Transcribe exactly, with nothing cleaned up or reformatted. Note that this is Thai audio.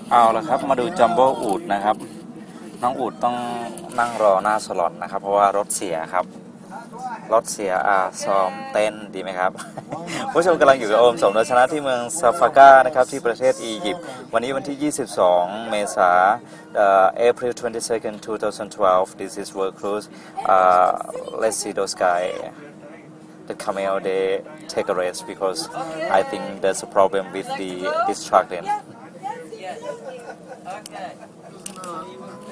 เอาละครับมาดูจัมโบ้อูดนะครับน้องอูดต้องนั่งรอหน้าสล็อตนะครับเพราะว่ารถเสียครับรถเสียอ่าซ้อมเต้นดีไหมครับผู้ชมกำลังอยู่กับโอมสมรชนะที่เมืองซาฟาก้านะครับที่ประเทศอียิปต์วันนี้วันที่ยี่สิบสองเมษายนเอ่อ April twenty-second twenty twelve this is world cruise uh, let's see those guys the camel they take a rest because I think there's a problem with the this truck then